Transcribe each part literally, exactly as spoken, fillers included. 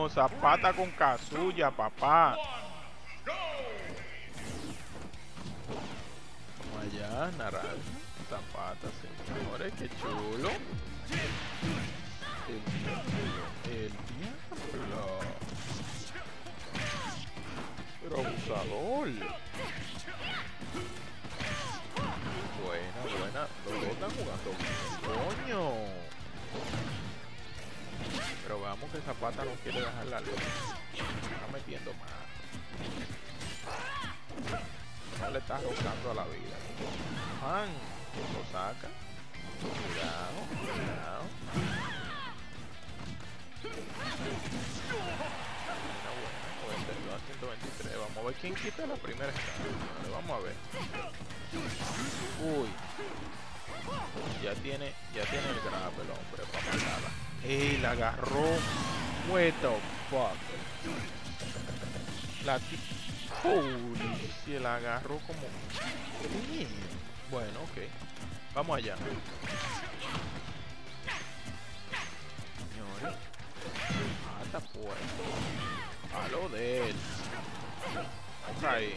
Zapata con Kazuya, papá. Vamos allá, naranja. Zapata, señores, qué chulo. El diablo, el diablo. Pero abusador. Buena, buena. Los dos están jugando bien, coño. Pero veamos que Zapata no quiere dejar la luz. Está metiendo más. No le está rocando a la vida. ¡Man! Lo saca. Cuidado, cuidado. Buena, buena. ciento veintitrés. Vamos a ver quién quita la primera escala. Vamos a ver. Uy. Ya tiene, ya tiene el grab el hombre para matarla. ¡Ey! La agarró. What the fuck. La t Holy, se la agarró como. Bueno, ok. Vamos allá. Señores. Ah, está puesto. A lo de él. Vamos ahí.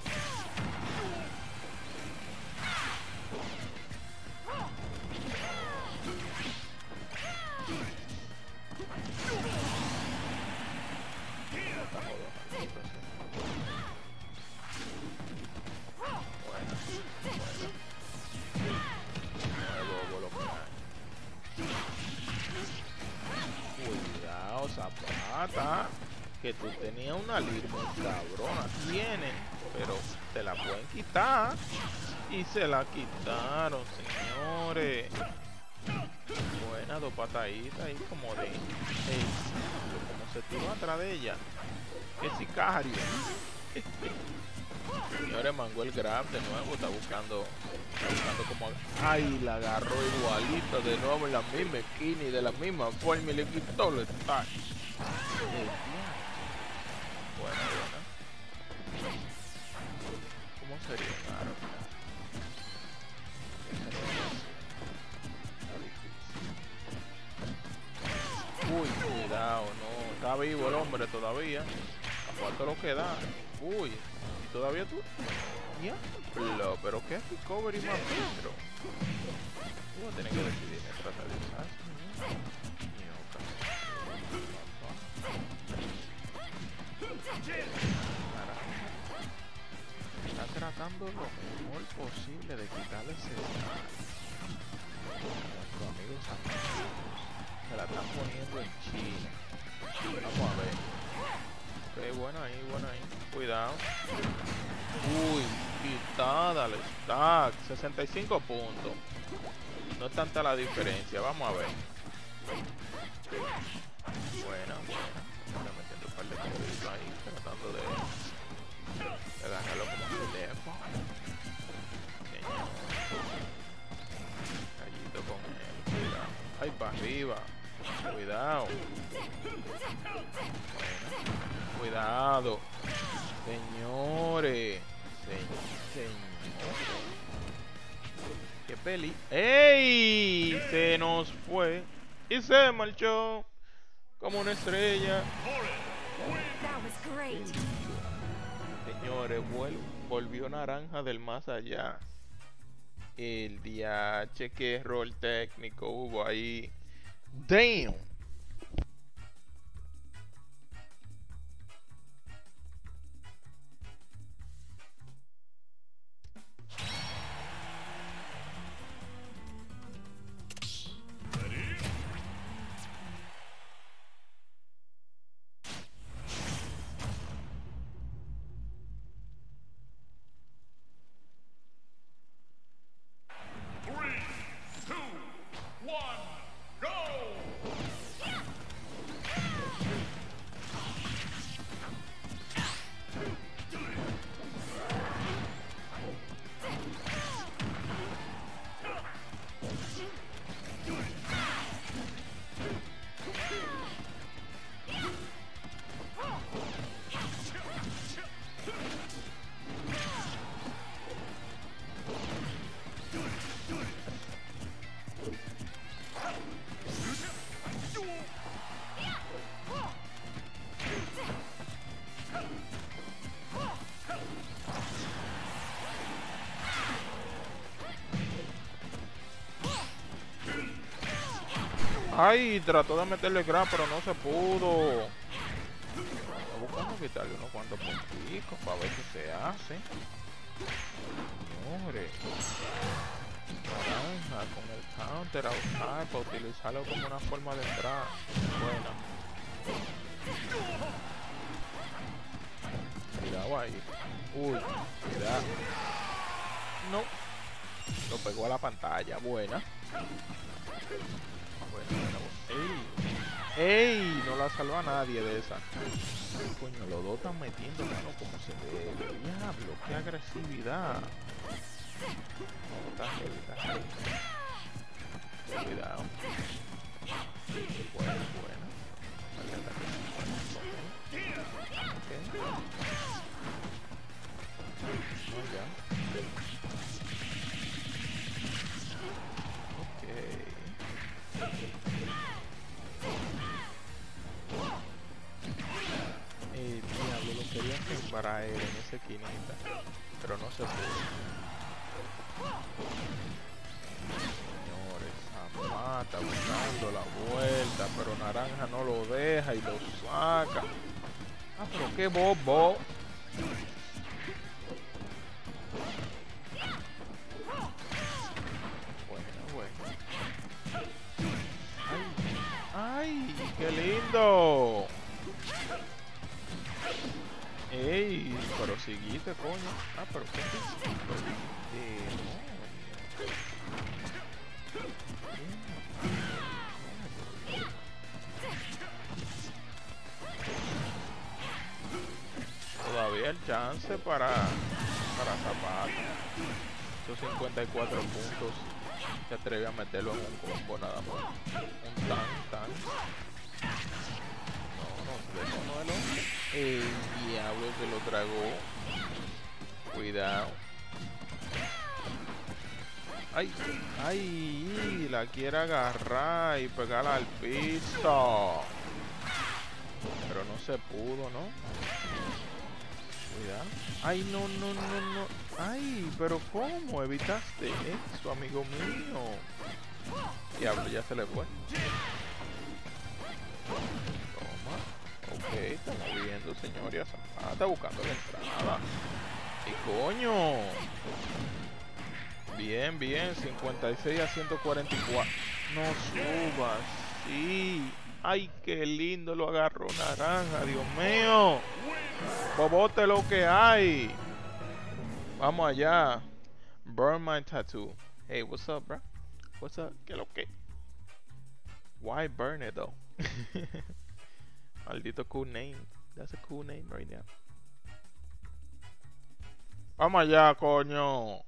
Zapata, que tú tenías una lira muy cabrona, tiene, pero te la pueden quitar y se la quitaron, señores. Buena, dos pataditas ahí como de, hey, como se tiró atrás de ella, que sicario. Señores, mangó el grab de nuevo, está buscando, está buscando como, ay, la agarró igualita de nuevo en la misma esquina y de la misma forma y le quitó el stack. Buena, buena. ¿Cómo sería un arma? Uy, cuidado, no. Está vivo el hombre todavía. ¿A cuánto lo queda? Uy, ¿y todavía tú? Diablo, pero qué recovery más dentro. Tú vas a tener que decidir tratar de usar. Está tratando lo mejor posible de quitarle ese daño. Nuestros amigos amigos se la están poniendo en China. Vamos a ver. Ok, bueno ahí, bueno ahí. Cuidado. Uy, quitada el stack. sesenta y cinco puntos. No es tanta la diferencia. Vamos a ver. Buena, buena. Está metiendo un par de cositas ahí. Tratando de... agarrarlo como un teléfono. Callito con él. Cuidado. Ay, para arriba. Cuidado. Bueno. Cuidado. Señores. Se señores. Qué peli. ¡Ey! Se nos fue. Y se marchó. Como una estrella. Señores, volvió naranja del más allá. El D H, qué rol técnico hubo ahí. Damn. Ay, trató de meterle grab, pero no se pudo. Estoy buscando quitarle unos cuantos punticos para ver qué se hace. Señores. Naranja con el counter a usar para utilizarlo como una forma de entrar. Buena. Cuidado ahí. Uy, cuidado. No. Lo pegó a la pantalla. Buena. Buena, buena, buena. ¡Ey! ¡Ey! No la salva a nadie de esa. Coño, los dos están metiendo mano como se debe. Diablo, qué agresividad. No, está heavy, está heavy. Cuidado. Buena, buena. Okay. Oh, ya. Ok. Eh, diablo, lo quería sembrar él en esa esquinita, pero no se pudo. Señores, Zapata buscando la vuelta, pero Naranja no lo deja y lo saca. Ah, pero qué bobo. Bueno, bueno. Ay, ay, qué lindo. Ey, pero seguiste, coño. Ah, pero qué demonio. Todavía el chance para para Zapata. Esos cincuenta y cuatro puntos se atreve a meterlo en un combo nada más. Un tan tan. No, no, eso no es lo. El diablo se lo tragó. Cuidado. Ay, ay, la quiere agarrar y pegarla al piso. Pero no se pudo, ¿no? Cuidado. Ay, no, no, no, no. Ay, pero ¿cómo evitaste eso, amigo mío? Diablo, ya se le fue. Toma. Ok, estamos viendo, señores. Ah, está buscando la entrada. ¿Qué coño? Bien, bien. cincuenta y seis a ciento cuarenta y cuatro. No subas. Sí. Ay, qué lindo lo agarró Naranja. Dios mío. Bobote lo que hay. Vamos allá. Burn my tattoo. Hey, what's up, bro? What's up? ¿Qué lo que? Why burn it though? Maldito cool name. That's a cool name right now. Vamos allá, coño.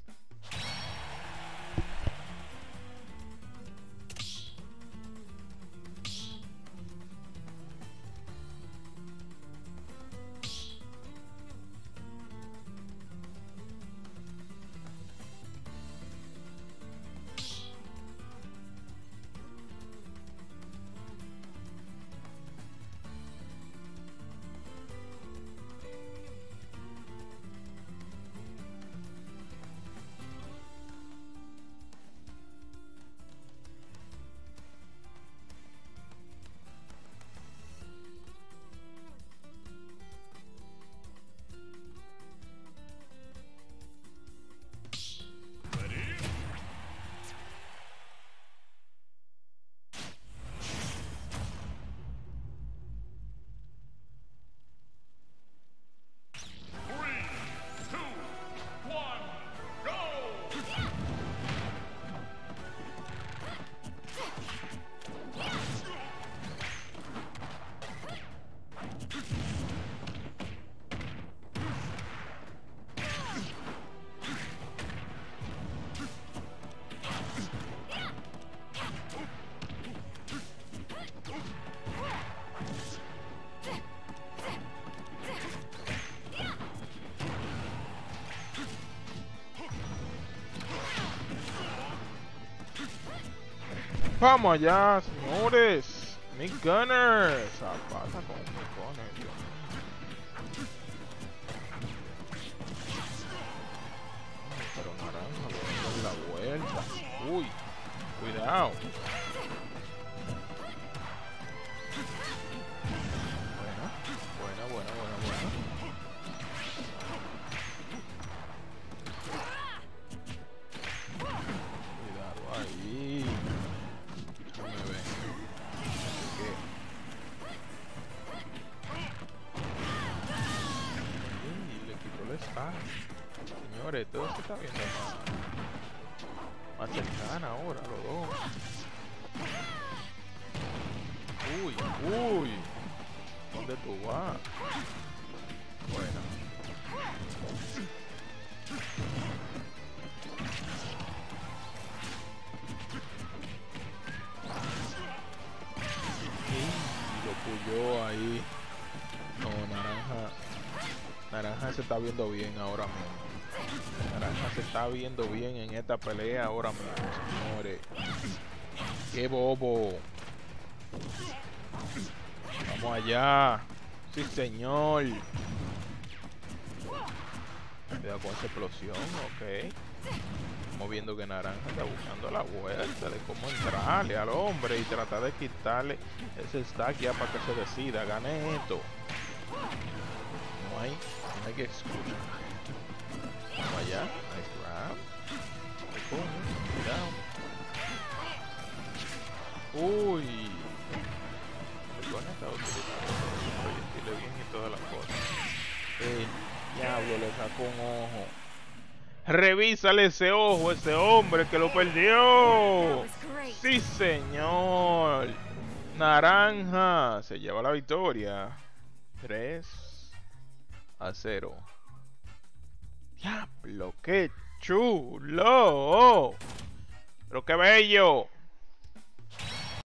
Vamos allá, señores. Mick Gunner. Zapata con Mick Gunner, Dios mío. Pero Naranja le da la vuelta. Uy, cuidado. matar. Señores, todo se está viendo más, más cercana ahora, los dos. Uy, uy. ¿Dónde tú vas? Bueno. Y lo puyó ahí. No, naranja. Naranja se está viendo bien ahora mismo. Naranja se está viendo bien en esta pelea ahora mismo, señores. ¡Qué bobo! Vamos allá. Sí, señor. Cuidado con esa explosión, ok. Estamos viendo que Naranja está buscando la vuelta de cómo entrarle al hombre y tratar de quitarle ese stack ya para que se decida. Gane esto. No hay, no hay que excusa. Vamos allá. Nice grab. Cuidado. Uy. El coño está utilizando el proyectil bien y todas las cosas. El diablo le sacó un ojo. Revísale ese ojo, ese hombre que lo perdió. Sí, señor. Naranja se lleva la victoria. tres a cero. Diablo, qué chulo. Pero qué bello.